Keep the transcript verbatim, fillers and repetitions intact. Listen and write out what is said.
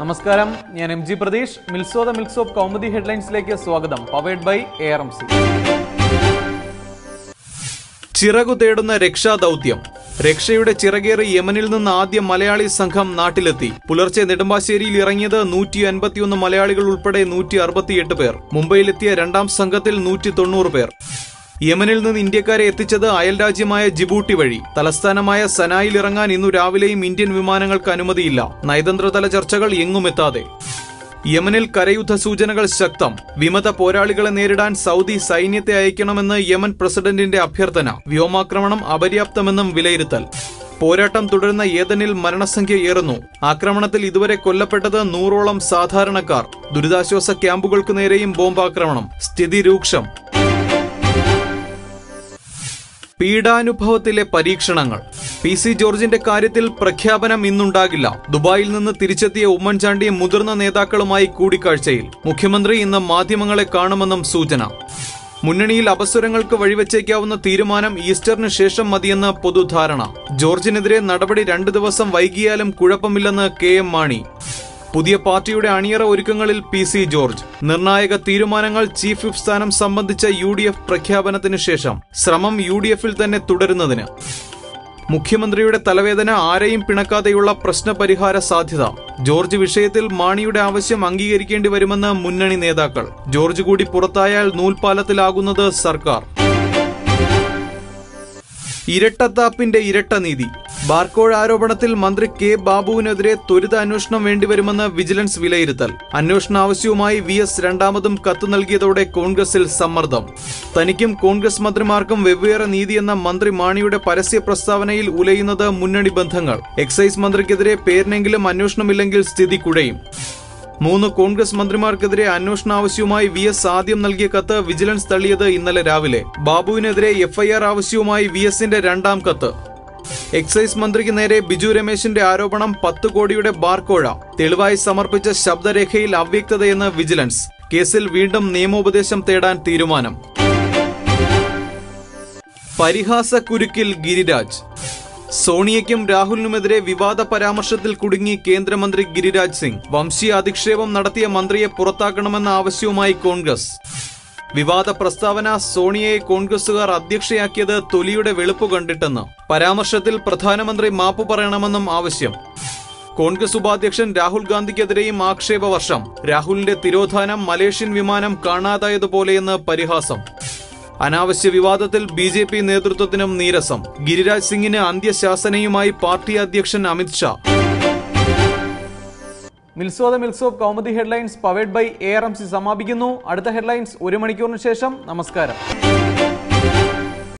നമസ്കാരം, ഞാൻ M G Pratheesh. മിൽസോ ദ മിൽക്സ് ഓഫ് കൗമുദി ഹെഡ്ലൈൻസിലേക്ക് സ്വാഗതം. Powered by A R M C. ചിറകു തേടുന്ന രക്ഷാദൌത്യം. രക്ഷയുടെ ചിറകേറി യമനിൽ നിന്ന് ആദ്യ മലയാളി സംഘം നാട്ടിലെത്തി. പുലർച്ചെ നെടുമ്പാശ്ശേരിയിൽ ഇറങ്ങിയത് നൂറ്റി അൻപത്തിയൊന്ന് മലയാളികൾ ഉൾപ്പെടെ നൂറ്റി അറുപത്തിയെട്ട് പേർ. മുംബൈയിലെത്തിയ രണ്ടാം സംഘത്തിൽ നൂറ്റി തൊണ്ണൂറ് പേർ. യമനിൽ നിന്ന് ഇന്ത്യക്കാരെ എത്തിച്ചത് അയൽരാജ്യമായ ജിബൂട്ടി വഴി. തലസ്ഥാനമായ സനായിൽ ഇറങ്ങാൻ ഇന്നു രാവിലെയും ഇന്ത്യൻ വിമാനങ്ങൾക്ക് അനുമതിയില്ല. നയതന്ത്രതല ചർച്ചകൾ എങ്ങുമെത്താതെ. യമനിൽ കരയുദ്ധ സൂചനകൾ ശക്തം. വിമത പോരാളികളെ നേരിടാൻ സൗദി സൈന്യത്തെ അയക്കണമെന്ന് യമൻ പ്രസിഡന്റിന്റെ അഭ്യർത്ഥന. വ്യോമാക്രമണം അപര്യാപ്തമെന്നും വിലയിരുത്തൽ. പോരാട്ടം തുടരുന്ന ഏദനിൽ മരണസംഖ്യ ഏറുന്നു. ആക്രമണത്തിൽ ഇതുവരെ കൊല്ലപ്പെട്ടത് നൂറോളം സാധാരണക്കാർ. ദുരിതാശ്വാസ ക്യാമ്പുകൾക്ക് നേരെയും ബോംബാക്രമണം. സ്ഥിതി രൂക്ഷം. പീഡാനുഭവത്തിലെ പരീക്ഷണങ്ങൾ. പി സി ജോർജിന്റെ കാര്യത്തിൽ പ്രഖ്യാപനം ഇന്നുണ്ടാകില്ല. ദുബായിൽ നിന്ന് തിരിച്ചെത്തിയ ഉമ്മൻചാണ്ടി മുതിർന്ന നേതാക്കളുമായി കൂടിക്കാഴ്ചയിൽ. മുഖ്യമന്ത്രി ഇന്ന് മാധ്യമങ്ങളെ കാണുമെന്നും സൂചന. മുന്നണിയിൽ അപസ്വരങ്ങൾക്ക് വഴിവെച്ചേക്കാവുന്ന തീരുമാനം ഈസ്റ്ററിന് ശേഷം മതിയെന്ന് പൊതുധാരണ. ജോർജിനെതിരെ നടപടി രണ്ടു ദിവസം വൈകിയാലും കുഴപ്പമില്ലെന്ന് കെ എം മാണി. പുതിയ പാർട്ടിയുടെ അണിയറ ഒരുക്കങ്ങളിൽ പി സി ജോർജ്. നിർണായക തീരുമാനങ്ങൾ ചീഫ് വിപ്പ് സ്ഥാനം സംബന്ധിച്ച യു ഡി എഫ് പ്രഖ്യാപനത്തിന് ശേഷം ശ്രമം യു ഡി എഫിൽ തന്നെ തുടരുന്നതിന്. മുഖ്യമന്ത്രിയുടെ തലവേദന ആരെയും പിണക്കാതെയുള്ള പ്രശ്നപരിഹാര സാധ്യത. ജോർജ് വിഷയത്തിൽ മാണിയുടെ ആവശ്യം അംഗീകരിക്കേണ്ടി വരുമെന്ന് മുന്നണി നേതാക്കൾ. ജോർജ് കൂടി പുറത്തായാൽ നൂൽപാലത്തിലാകുന്നത് സർക്കാർ. ഇരട്ടത്താപ്പിന്റെ ഇരട്ട നീതി. ബാർക്കോഴ ആരോപണത്തിൽ മന്ത്രി കെ ബാബുവിനെതിരെ ത്വരിത അന്വേഷണം വേണ്ടിവരുമെന്ന് വിജിലൻസ് വിലയിരുത്തൽ. അന്വേഷണ ആവശ്യവുമായി വി എസ് രണ്ടാമതും കത്ത് നൽകിയതോടെ കോൺഗ്രസിൽ സമ്മർദ്ദം. തനിക്കും കോൺഗ്രസ് മന്ത്രിമാർക്കും വെവ്വേറെ നീതിയെന്ന മന്ത്രി മാണിയുടെ പരസ്യ പ്രസ്താവനയിൽ ഉലയുന്നത് മുന്നണി ബന്ധങ്ങൾ. എക്സൈസ് മന്ത്രിക്കെതിരെ പേരിനെങ്കിലും അന്വേഷണമില്ലെങ്കിൽ സ്ഥിതി കുഴയും. മൂന്ന് കോൺഗ്രസ് മന്ത്രിമാർക്കെതിരെ അന്വേഷണ ആവശ്യവുമായി വി എസ് ആദ്യം നൽകിയ കത്ത് വിജിലൻസ് തള്ളിയത് ഇന്നലെ രാവിലെ. ബാബുവിനെതിരെ എഫ്ഐആർ ആവശ്യവുമായി വി എസിന്റെ രണ്ടാം കത്ത്. എക്സൈസ് മന്ത്രിക്ക് നേരെ ബിജു രമേശിന്റെ ആരോപണം പത്ത് കോടിയുടെ ബാർക്കോഴ. തെളിവായി സമർപ്പിച്ച ശബ്ദരേഖയിൽ അവ്യക്തതയെന്ന് വിജിലൻസ്. കേസിൽ വീണ്ടും നിയമോപദേശം തേടാൻ തീരുമാനം. പരിഹാസക്കുരുക്കിൽ ഗിരിരാജ്. സോണിയയ്ക്കും രാഹുലിനുമെതിരെ വിവാദ പരാമർശത്തിൽ കുടുങ്ങി കേന്ദ്രമന്ത്രി ഗിരിരാജ് സിംഗ്. വംശീയ അധിക്ഷേപം നടത്തിയ മന്ത്രിയെ പുറത്താക്കണമെന്ന ആവശ്യവുമായി കോൺഗ്രസ്. വിവാദ പ്രസ്താവന. സോണിയയെ കോൺഗ്രസുകാർ അധ്യക്ഷയാക്കിയത് തൊലിയുടെ വെളുപ്പ് കണ്ടിട്ടെന്ന്. പരാമർശത്തിൽ പ്രധാനമന്ത്രി മാപ്പ് പറയണമെന്നും ആവശ്യം. കോൺഗ്രസ് ഉപാധ്യക്ഷൻ രാഹുൽ ഗാന്ധിക്കെതിരെയും ആക്ഷേപവർഷം. രാഹുലിന്റെ തിരോധാനം മലേഷ്യൻ വിമാനം കാണാതായതുപോലെയെന്ന് പരിഹാസം. അനാവശ്യ വിവാദത്തിൽ ബി ജെ പി നേതൃത്വത്തിനും നീരസം. ഗിരിരാജ് സിംഗിന് അന്ത്യശാസനയുമായി പാർട്ടി അധ്യക്ഷൻ അമിത്ഷാ. മിൽസോ ദ മിൽക്സ് of Kaumudi headlines powered by A R M C സമാപിക്കുന്നു. അടുത്ത ഹെഡ്ലൈൻസ് ഒരു മണിക്കൂറിന് ശേഷം. നമസ്കാരം.